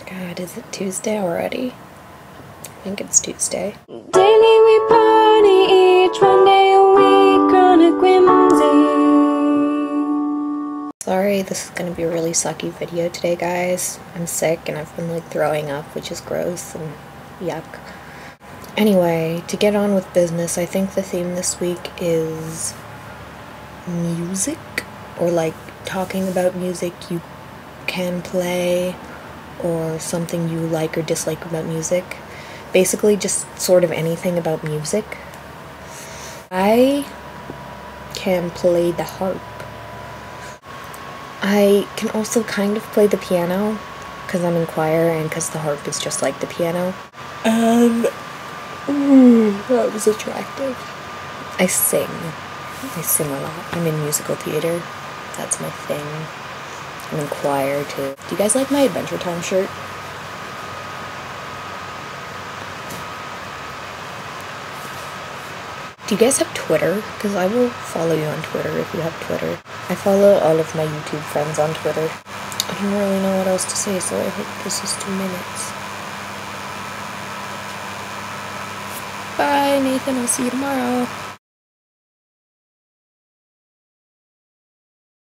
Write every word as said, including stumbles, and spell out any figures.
God, is it Tuesday already? I think it's Tuesday. Daily we party, each one day a week, chronic whimsy. Sorry, this is gonna be a really sucky video today, guys. I'm sick and I've been like throwing up, which is gross and yuck. Anyway, to get on with business, I think the theme this week is music, or like talking about music you can play, or something you like or dislike about music. Basically just sort of anything about music. I can play the harp. I can also kind of play the piano because I'm in choir and because the harp is just like the piano. Um, ooh, that was attractive. I sing. I sing a lot. I'm in musical theater. That's my thing. I'm in choir too. Do you guys like my Adventure Time shirt? Do you guys have Twitter? Because I will follow you on Twitter if you have Twitter. I follow all of my YouTube friends on Twitter. I don't really know what else to say, so I hope this is two minutes. Bye, Nathan. I'll see you tomorrow.